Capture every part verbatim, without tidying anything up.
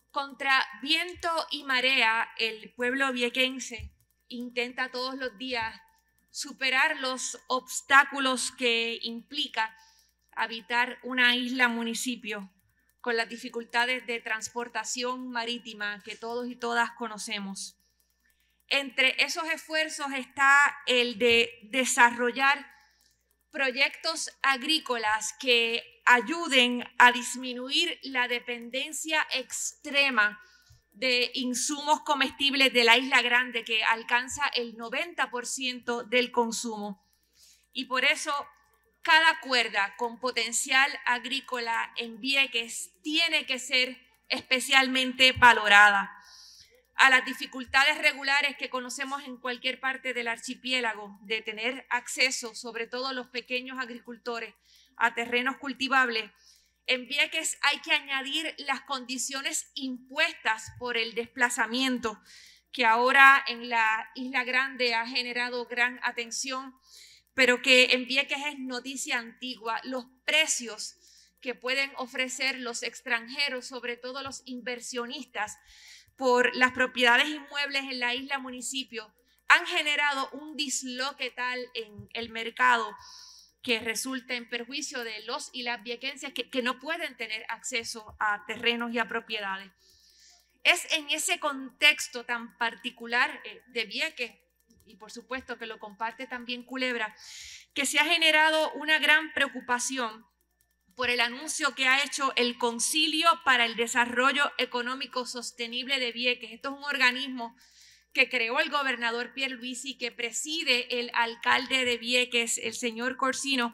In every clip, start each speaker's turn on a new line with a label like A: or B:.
A: Contra viento y marea, el pueblo viequense intenta todos los días superar los obstáculos que implica habitar una isla municipio con las dificultades de transportación marítima que todos y todas conocemos. Entre esos esfuerzos está el de desarrollar proyectos agrícolas que ayuden a disminuir la dependencia extrema de insumos comestibles de la Isla Grande, que alcanza el noventa por ciento del consumo. Y por eso, cada cuerda con potencial agrícola en Vieques tiene que ser especialmente valorada. A las dificultades regulares que conocemos en cualquier parte del archipiélago de tener acceso, sobre todo los pequeños agricultores, a terrenos cultivables, en Vieques hay que añadir las condiciones impuestas por el desplazamiento, que ahora en la Isla Grande ha generado gran atención, pero que en Vieques es noticia antigua. Los precios que pueden ofrecer los extranjeros, sobre todo los inversionistas, por las propiedades inmuebles en la isla municipio, han generado un disloque tal en el mercado que resulta en perjuicio de los y las viequenses que, que no pueden tener acceso a terrenos y a propiedades. Es en ese contexto tan particular eh, de Vieques, y por supuesto que lo comparte también Culebra, que se ha generado una gran preocupación por el anuncio que ha hecho el Concilio para el Desarrollo Económico Sostenible de Vieques. Esto es un organismo que creó el gobernador Pierluisi, que preside el alcalde de Vieques, el señor Corsino,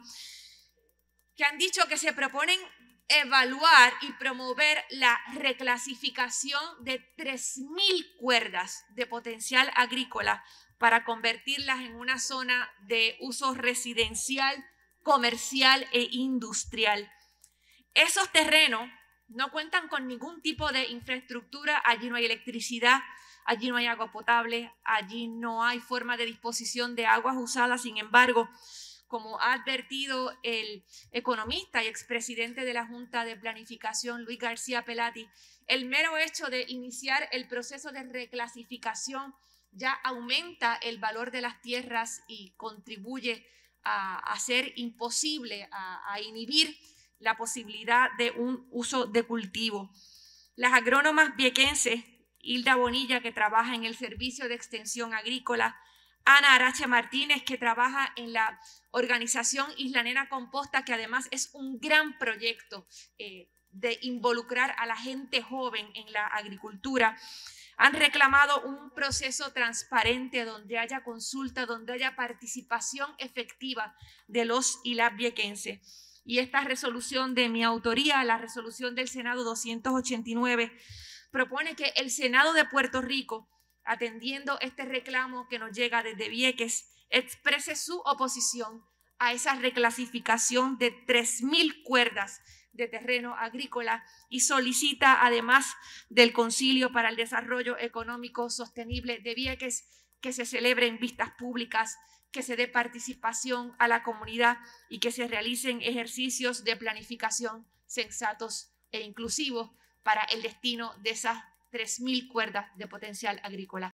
A: que han dicho que se proponen evaluar y promover la reclasificación de tres mil cuerdas de potencial agrícola para convertirlas en una zona de uso residencial, comercial e industrial. Esos terrenos no cuentan con ningún tipo de infraestructura, allí no hay electricidad, allí no hay agua potable, allí no hay forma de disposición de aguas usadas. Sin embargo, como ha advertido el economista y expresidente de la Junta de Planificación, Luis García Pelati, el mero hecho de iniciar el proceso de reclasificación ya aumenta el valor de las tierras y contribuye a hacer imposible, a, a inhibir la posibilidad de un uso de cultivo. Las agrónomas viequenses, Hilda Bonilla, que trabaja en el Servicio de Extensión Agrícola, Ana Arache Martínez, que trabaja en la organización Isla Nena Composta, que además es un gran proyecto eh, de involucrar a la gente joven en la agricultura, han reclamado un proceso transparente donde haya consulta, donde haya participación efectiva de los y las viequenses. Y esta resolución de mi autoría, la resolución del Senado doscientos ochenta y nueve, propone que el Senado de Puerto Rico, atendiendo este reclamo que nos llega desde Vieques, exprese su oposición a esa reclasificación de tres mil cuerdas de terreno agrícola y solicita, además del Concilio para el Desarrollo Económico Sostenible de Vieques, que se celebren vistas públicas, que se dé participación a la comunidad y que se realicen ejercicios de planificación sensatos e inclusivos para el destino de esas tres mil cuerdas de potencial agrícola.